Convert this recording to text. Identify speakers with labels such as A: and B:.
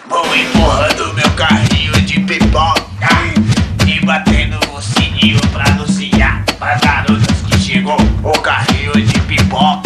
A: Vou empurrando meu carrinho de pipoca e batendo o sininho pra anunciar pras garotas que chegou o carrinho de pipoca.